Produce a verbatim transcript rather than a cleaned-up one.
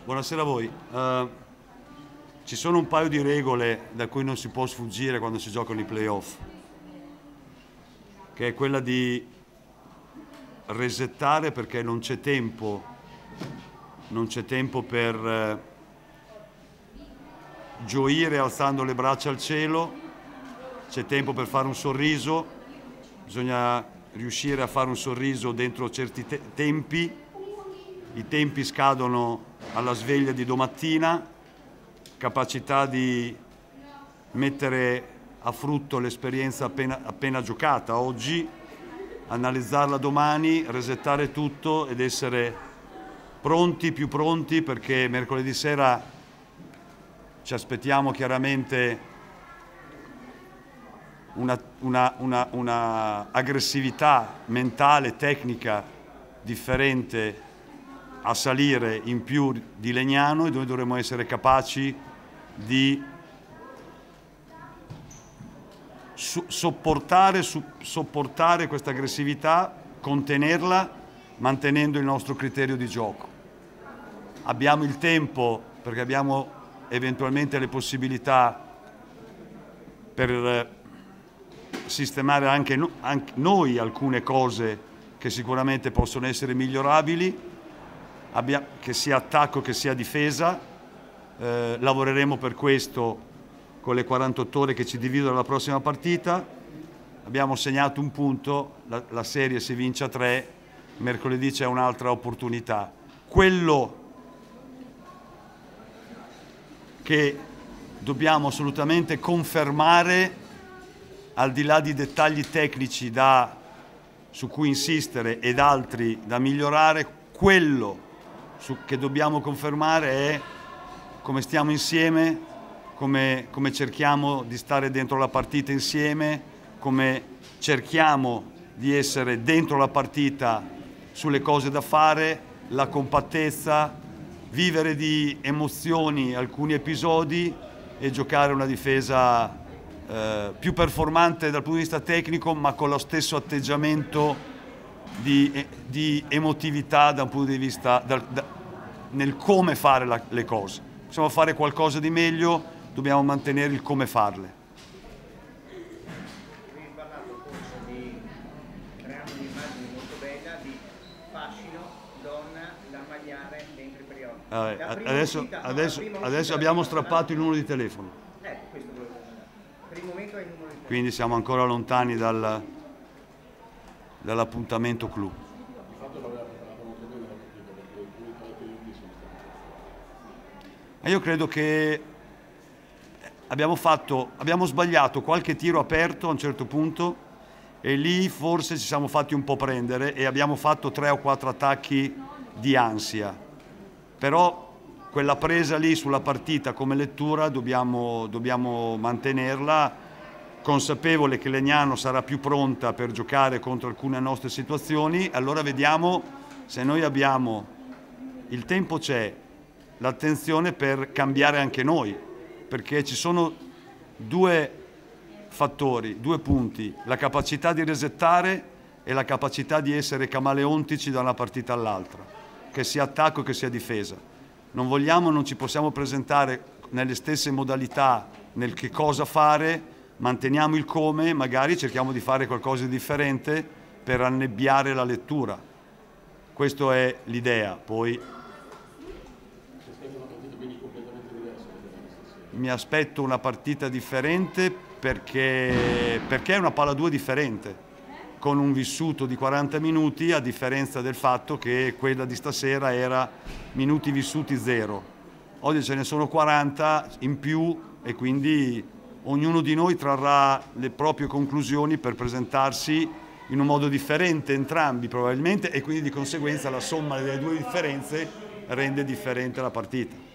Buonasera a voi. Uh, ci sono un paio di regole da cui non si può sfuggire quando si giocano i playoff, che è quella di resettare perché non c'è tempo, non c'è tempo per uh, gioire alzando le braccia al cielo, c'è tempo per fare un sorriso, bisogna riuscire a fare un sorriso dentro certi te- tempi, i tempi scadono alla sveglia di domattina, capacità di mettere a frutto l'esperienza appena, appena giocata oggi, analizzarla domani, resettare tutto ed essere pronti, più pronti, perché mercoledì sera ci aspettiamo chiaramente una, una, una, una aggressività mentale, tecnica differente a salire in più di Legnano, e noi dovremo essere capaci di su- sopportare, su- sopportare questa aggressività, contenerla, mantenendo il nostro criterio di gioco. Abbiamo il tempo, perché abbiamo eventualmente le possibilità per sistemare anche, no- anche noi alcune cose che sicuramente possono essere migliorabili, Abbia, che sia attacco che sia difesa. Eh, lavoreremo per questo con le quarantotto ore che ci dividono la prossima partita. Abbiamo segnato un punto, la, la serie si vince a tre, mercoledì c'è un'altra opportunità. Quello che dobbiamo assolutamente confermare, al di là di dettagli tecnici da, su cui insistere ed altri da migliorare, quello su, che dobbiamo confermare è come stiamo insieme, come, come cerchiamo di stare dentro la partita insieme, come cerchiamo di essere dentro la partita sulle cose da fare, la compattezza, vivere di emozioni alcuni episodi e giocare una difesa eh, più performante dal punto di vista tecnico, ma con lo stesso atteggiamento di, di emotività da un punto di vista dal, da, nel come fare la, le cose. Possiamo fare qualcosa di meglio, dobbiamo mantenere il come farle. Avevi parlato forse di creare un'immagine molto bella di fascino, donna da ammagliare dentro i periodi. Eh, adesso uscita, adesso, no, adesso abbiamo strappato il numero di telefono. Eh, questo volevo dire. Per il momento è il numero di telefono. Quindi siamo ancora lontani dal, dall'appuntamento clou. Io credo che abbiamo, fatto, abbiamo sbagliato qualche tiro aperto a un certo punto e lì forse ci siamo fatti un po' prendere e abbiamo fatto tre o quattro attacchi di ansia. Però quella presa lì sulla partita come lettura dobbiamo, dobbiamo mantenerla, consapevole che Legnano sarà più pronta per giocare contro alcune nostre situazioni. Allora vediamo se noi abbiamo il tempo, c'è l'attenzione per cambiare anche noi, perché ci sono due fattori, due punti: la capacità di resettare e la capacità di essere camaleontici da una partita all'altra, che sia attacco che sia difesa. Non vogliamo, non ci possiamo presentare nelle stesse modalità nel che cosa fare, manteniamo il come, magari cerchiamo di fare qualcosa di differente per annebbiare la lettura. Questa è l'idea. Poi mi aspetto una partita differente perché, perché è una palla due differente, con un vissuto di quaranta minuti, a differenza del fatto che quella di stasera era minuti vissuti zero. Oggi ce ne sono quaranta in più e quindi ognuno di noi trarrà le proprie conclusioni per presentarsi in un modo differente entrambi probabilmente, e quindi di conseguenza la somma delle due differenze rende differente la partita.